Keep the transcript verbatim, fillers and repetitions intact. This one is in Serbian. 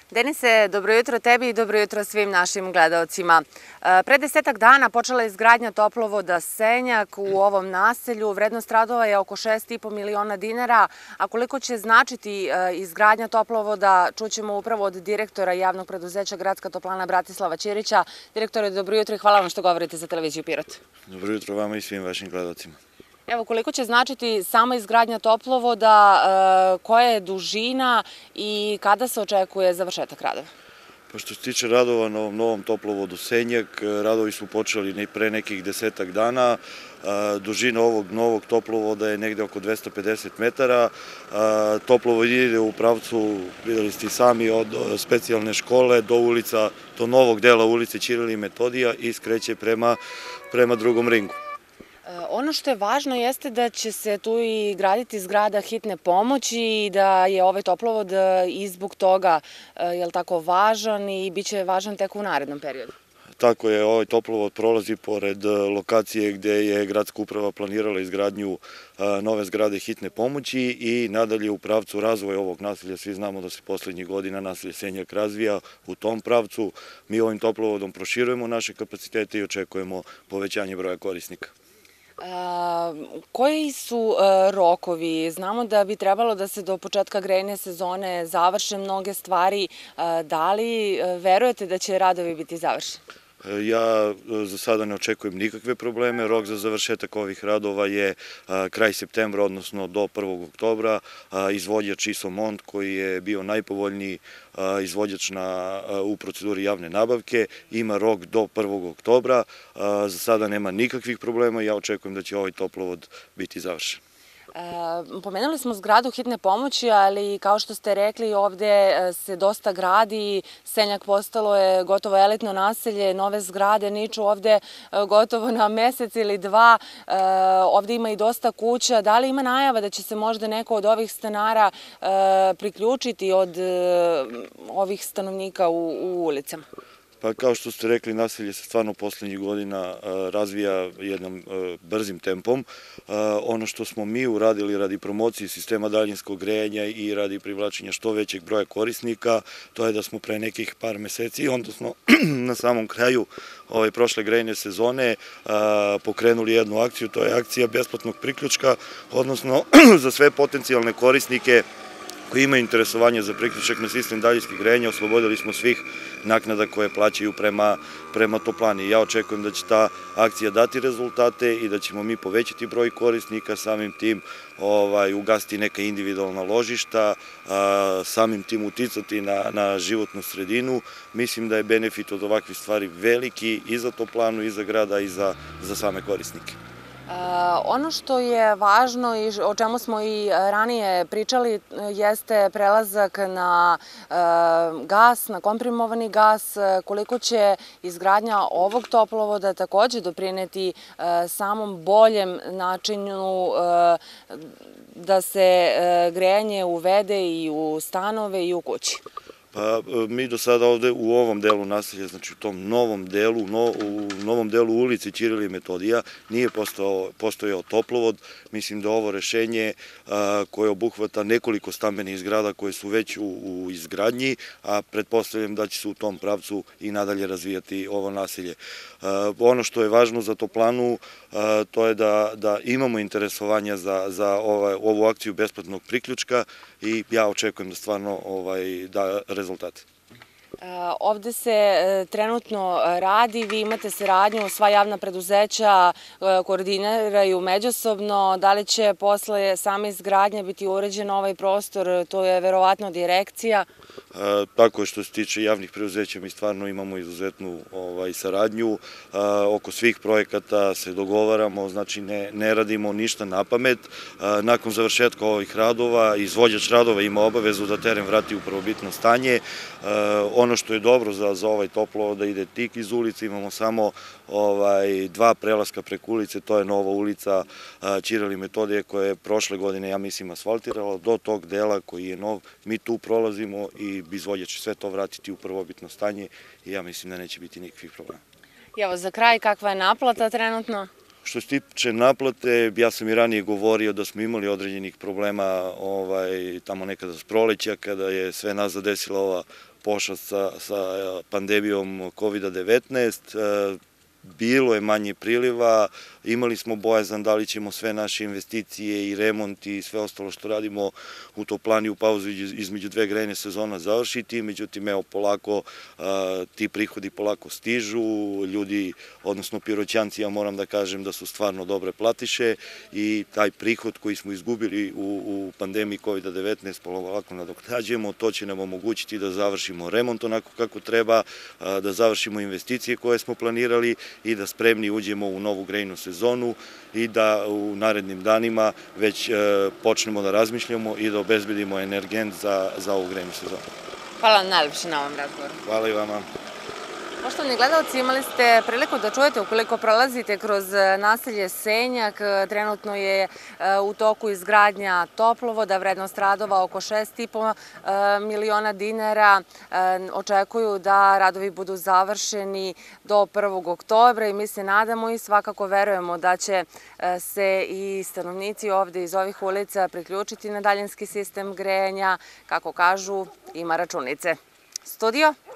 Denise, dobro jutro tebi i dobro jutro svim našim gledaocima. Pre desetak dana počela je izgradnja toplovoda Senjak u ovom naselju. Vrednost radova je oko šest i po miliona dinara, a koliko će značiti izgradnja toplovoda čućemo upravo od direktora javnog preduzeća Gradska toplana Bratislava Ćirića. Direktore, dobro jutro i hvala vam što govorite za televiziju Pirot. Dobro jutro vama i svim vašim gledalcima. Evo, koliko će značiti sama izgradnja toplovoda, koja je dužina i kada se očekuje završetak radova? Pa što se tiče radova na ovom novom toplovodu Senjak, radovi su počeli pre nekih desetak dana. Dužina ovog novog toplovoda je negde oko dvesta pedeset metara. Toplovod ide u pravcu, videli ste i sami, od specijalne škole do ulica, do novog dela ulice Ćiril i Metodija i skreće prema drugom ringu. Ono što je važno jeste da će se tu i graditi zgrada hitne pomoći i da je ovaj toplovod i zbog toga važan i bit će važan tek u narednom periodu. Tako je, ovaj toplovod prolazi pored lokacije gde je gradska uprava planirala izgradnju nove zgrade hitne pomoći i nadalje u pravcu razvoja ovog naselja. Svi znamo da se poslednjih godina naselje Senjak razvija u tom pravcu. Mi ovim toplovodom proširujemo naše kapacitete i očekujemo povećanje broja korisnika. Koji su rokovi? Znamo da bi trebalo da se do početka grejne sezone završe mnoge stvari. Da li verujete da će radovi biti završeni? Ja za sada ne očekujem nikakve probleme. Rok za završetak ovih radova je kraj septembra, odnosno do prvog oktobra. Izvođač Isomont, koji je bio najpovoljniji izvođač u proceduri javne nabavke, ima rok do prvog oktobra. Za sada nema nikakvih problema i ja očekujem da će ovaj toplovod biti završen. Pomenuli smo zgradu hitne pomoći, ali kao što ste rekli, ovde se dosta gradi, Senjak postalo je gotovo elitno naselje, nove zgrade niču ovde gotovo na mesec ili dva, ovde ima i dosta kuća. Da li ima najava da će se možda neko od ovih stanara priključiti od ovih stanovnika u ulicama? Pa kao što ste rekli, naselje se stvarno poslednjih godina razvija jednom brzim tempom. Ono što smo mi uradili radi promocije sistema daljinskog grejanja i radi privlačenja što većeg broja korisnika, to je da smo pre nekih par meseci, odnosno na samom kraju ove prošle grejne sezone, pokrenuli jednu akciju, to je akcija besplatnog priključka, odnosno za sve potencijalne korisnike koji imaju interesovanje za priključak na sistem daljinskog grejanja, oslobodili smo svih naknada koje plaćaju prema toplani. Ja očekujem da će ta akcija dati rezultate i da ćemo mi povećati broj korisnika, samim tim ugasiti neka individualna ložišta, samim tim uticati na životnu sredinu. Mislim da je benefit od ovakvih stvari veliki i za toplanu, i za grada, i za same korisnike. Ono što je važno i o čemu smo i ranije pričali jeste prelazak na gas, na komprimovani gas, koliko će izgradnja ovog toplovoda takođe doprineti samom boljem načinu da se grejanje uvede i u stanove i u kući. Pa mi do sada ovde u ovom delu naselja, znači u tom novom delu, u novom delu ulici Ćiril i Metodija nije postojao toplovod. Mislim da ovo rešenje koje obuhvata nekoliko stambenih zgrada koje su već u izgradnji, a pretpostavljam da će se u tom pravcu i nadalje razvijati ovo naselje. Ono što je važno za toplanu, to je da imamo interesovanja za ovu akciju besplatnog priključka i ja očekujem da stvarno da rezultate. Ovde se trenutno radi, vi imate saradnju, sva javna preduzeća koordiniraju međusobno. Da li će posle same izgradnje biti uređen ovaj prostor, to je verovatno direkcija? Tako je, što se tiče javnih preduzeća, mi stvarno imamo izuzetnu saradnju. Oko svih projekata se dogovaramo, znači ne radimo ništa na pamet. Nakon završetka ovih radova, izvođač radova ima obavezu da teren vrati u prvobitno stanje. Ono što je dobro za ovaj toplovod da ide tik iz ulice, imamo samo dva prelaska preko ulice, to je nova ulica Ćiril i Metodije koja je prošle godine, ja mislim, asfaltirala. Do tog dela koji je nov, mi tu prolazimo i izvođač će sve to vratiti u prvobitno stanje i ja mislim da neće biti nikakvih problema. I evo za kraj, kakva je naplata trenutno? Što se tiče naplate, ja sam i ranije govorio da smo imali određenih problema tamo nekada s proleća, kada je sve nas zadesila ova pošast sa, sa pandemijom kovida devetnaest. Bilo je manje priliva, imali smo bojazan da li ćemo sve naše investicije i remont i sve ostalo što radimo u toplani u pauzu između dve grejne sezona završiti, međutim evo polako ti prihodi polako stižu, ljudi, odnosno piroćanci, ja moram da kažem da su stvarno dobre platiše i taj prihod koji smo izgubili u, u pandemiji kovida devetnaest polako nadoknađujemo, to će nam omogućiti da završimo remont onako kako treba, da završimo investicije koje smo planirali i da spremni uđemo u novu grejnu sezonu i da u narednim danima već počnemo da razmišljamo i da obezbedimo energent za, za ovu grejnu sezonu. Hvala vam najlepše na ovom razgovoru. Hvala i vama. Poštovani gledalci, imali ste priliku da čujete ukoliko prolazite kroz naselje Senjak. Trenutno je u toku izgradnja toplovoda, vrednost radova oko šest i po miliona dinara. Očekuju da radovi budu završeni do prvog oktobra i mi se nadamo i svakako verujemo da će se i stanovnici ovde iz ovih ulica priključiti na daljinski sistem grejanja. Kako kažu, ima računice. Studio.